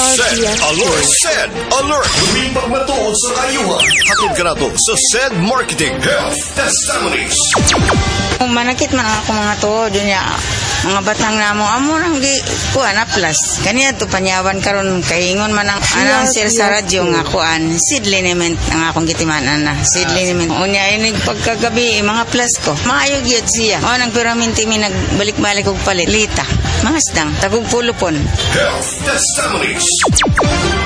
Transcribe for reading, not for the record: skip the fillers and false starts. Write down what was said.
SED Alert! Lumipag matuod sa kayuhan. Hatid ka na to sa SED Marketing Health Testimonies. Manakit man ako mga to, dunya mga batang namo amo nang gi kuan na plus. Kaniya to panyawan karon kaingon man ang announcer sa radyo nga kuan seed liniment ang akong gitimanan na seed liniment. Unya ini pagkagabi mga plus ko. Maayo gyud siya. O nang piraminti mi nagbalik-balik og palit. Lita. Mga stang tagog pulupon. Health Testimonies.